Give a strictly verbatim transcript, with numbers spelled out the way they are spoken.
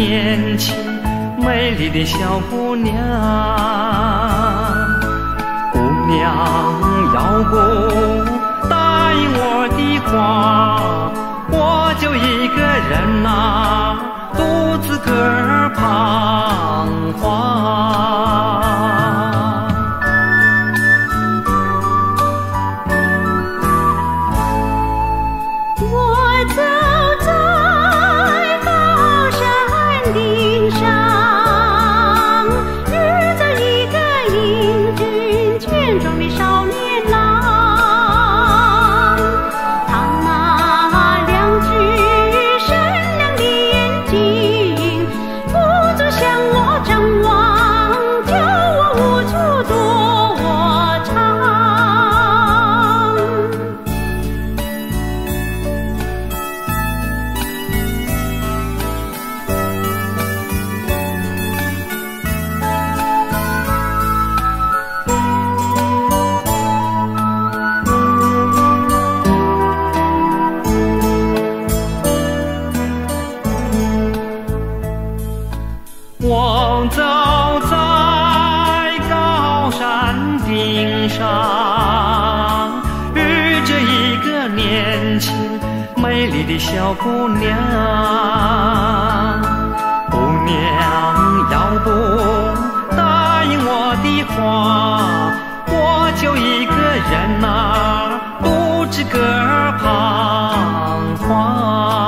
年轻美丽的小姑娘，姑娘要不答应我的话，我就一个人啊，独自个儿彷徨。 我走在高山顶上，遇着一个英俊健壮的少年郎，他那两只闪亮的眼睛不住向我张望，叫我无处躲藏。 我走在高山顶上，遇着一个年轻美丽的小姑娘，姑娘要不答应我的话，我就一个人啊，独自个儿彷徨。